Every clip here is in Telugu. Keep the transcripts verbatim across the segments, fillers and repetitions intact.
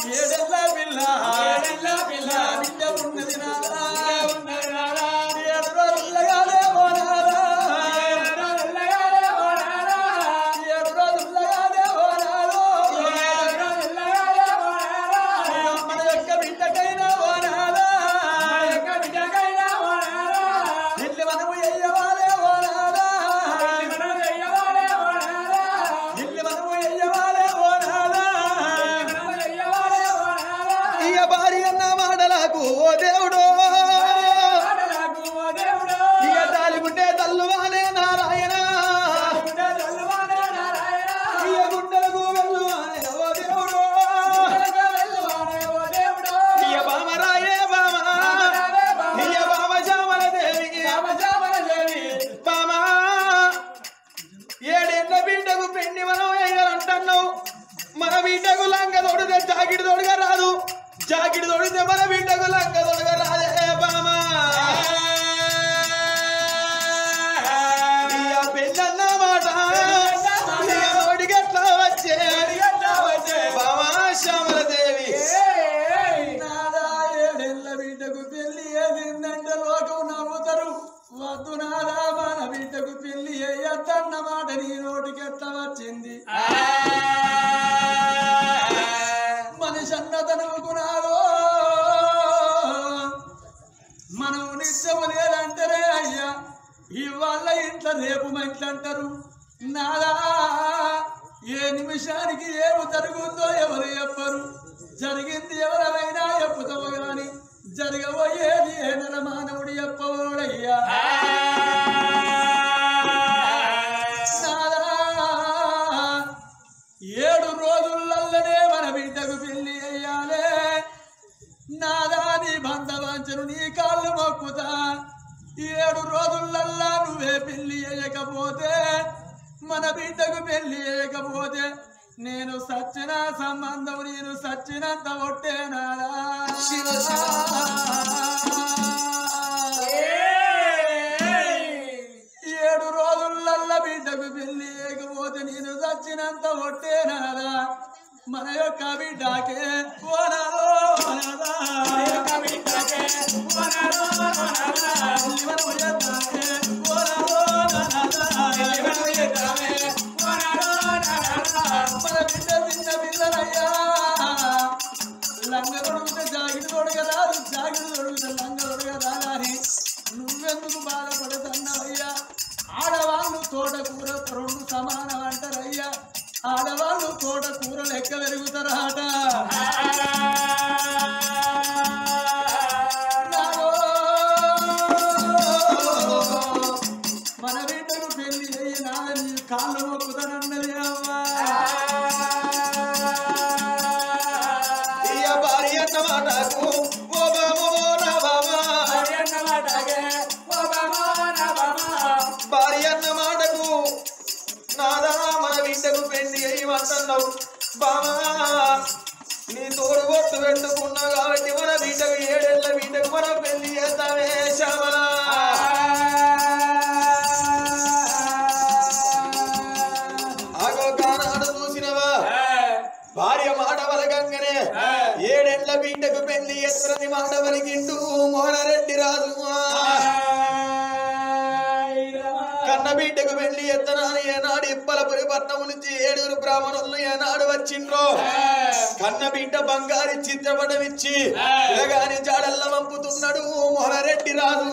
ఏడెల్లా పిల్ల ఏడెల్లా పిల్ల బిడ్డ ఉన్నది నాదా ఉన్నది నాదా ఏడు రోజులగానే పోనారా ఏడు రోజులగానే పోనారా ఏడు రోజులగానే పోనారో ఏడు రోజులగానే పోనారా మన యొక్క బిడ్డకైనా పోనారా మన యొక్క బిడ్డకైనా పోనారా ఇల్లు మనము ఎయ్యవాలే పోనారా ఇల్లు మనము ఎయ్యవాలే పోనారా ఇల్లు మనము ఎయ్యవాలే పోనారా ఇక భార్య అన్న మాటలకు ఓ దేవుడు ఇక తాలిగుంటే తల్లువానే నారాయణ ఇక గుండెలకు వెళ్ళువానే ఓ దేవుడు ఇక బామరాయే బామ ఇక బామ జామల దేవి బామ ఏడేళ్ళ బిడ్డకు పెండి మనం వేయాలంటున్నావు మన బిడ్డకు లంగ తోడితే జాకిడి తోడుగా రాదు జాకిడి తోడితే మన బిడ్డకు లంగ తోడుగా రాదే బామా పెళ్ళన్న మాట నోటికి ఎట్లా వచ్చే బామా శ్యామల దేవి నాదా ఏడేళ్ళ బిడ్డకు పెళ్లి ఏదిందంటే లోకం నవ్వుతారు వద్దు నాదా మన బిడ్డకు పెళ్లి అయ్యన్న మాట నీ నోటికి ఎట్లా వచ్చింది మనిషి అన్నతనుకున్నారో మనం నిత్యము లేదంటారే అయ్యా ఇవాళ ఇంట్లో రేపు మంచి అంటారు నాదా ఏ నిమిషానికి ఏమి జరుగుతుందో ఎవరు చెప్పరు జరిగింది ఎవరైనా చెప్పుతావు గాని జరగబోయేది ఏ నెల మానవుడు చెప్పవోడయ్యా ఏడు రోజులల్లనే మన బిడ్డకు పెళ్లి అయ్యాలే నాదా నీ బంధవాంచను నీ కాళ్ళు మొక్కుతా ఏడు రోజులల్లా నువ్వే పెళ్లి అయ్యకపోతే మన బిడ్డకు పెళ్లి అయ్యకపోతే నేను సచ్చిన సంబంధం నేను సచ్చినంత ఒట్టే నాదా ఏడు రోజులల్ల బిడ్డకు పెళ్లి లేకపోతే నేను చచ్చినంత ఒట్టేనాదా మన యొక్క బిడ్డకే పోనాదో పోనాదా బిడ్డకే పోనాదో పోనాదా పోనాదో మన బిడ్డ చిన్న పిల్లలయ్యా లంగ తొడుగుతే జాగిడి తొడగ రాదు జాగిడి తొడుగుతే లంగ తొడగ రాదని నువ్వెందుకు బాధపడుతున్నావయ్యా ఆడవాళ్ళు తోటకూర రెండు సమానం అంటారయ్యా ఆడవాళ్ళు తోటకూర లెక్క పెరుగుతారట మన బిడ్డకు పెళ్లి అయ్యి నాదని కాళ్ళు మొక్కుతానన్నది అమ్మా భార్య అన్న మాటకు ఓ బామో నా బామా భార్య అన్న మాటకు నాదా మన బిడ్డకు పెళ్లి అయ్యమంటున్నావు బామా నీ తోడు ఒట్టు పెట్టుకున్నావు కాబట్టి మన బిడ్డకు ఏడేళ్ల బిడ్డకు మనం పెళ్లి చేస్తామే శ్యామల ఆగో కానాడు చూసినవా భార్య మాట వలకంగానే ఏడేళ్ల బిడ్డకు పెళ్లి ఎత్తురని మాట వలికిండు మోహనరెడ్డి రాజు కన్న బిడ్డకు పెళ్లి ఎత్తనాని ఏనాడు ఇప్పలపురి పట్నం నుంచి ఏడుగురు బ్రాహ్మణులు ఏనాడు వచ్చిండ్రో కన్న బిడ్డ బంగారి చిత్రపటం ఇచ్చి ఇలాగాని జాడల్ల పంపుతున్నాడు మోహనరెడ్డి రాజు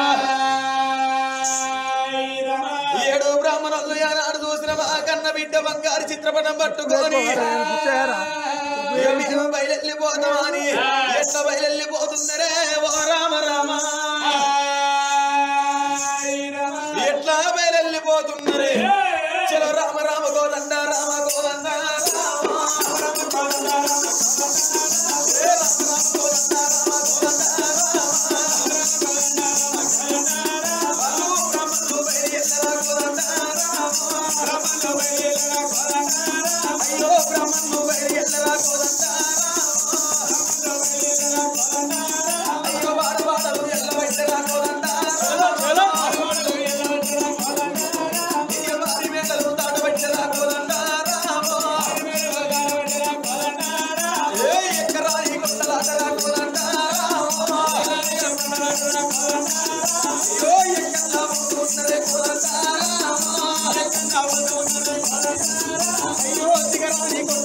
ఏడు బ్రాహ్మణులు ఏనాడు చూసిన మా కన్న బిడ్డ బంగారు చిత్రపటం పట్టుకొని బయలెళ్ళిపోతామని ఎట్లా బయలెళ్ళిపోతున్నారే ఓ రామ రామ ఎట్లా బయలెళ్ళిపోతున్నారే చలో రామ రామ గోదండ రామ గోదండ అయ్యో బ్రహ్మను బయలుదేరా అయ్యో వాడు వాడలు ఎల్ల బయలుదేరా వారి మేకలు దాట బయలుదేరా అయ్యో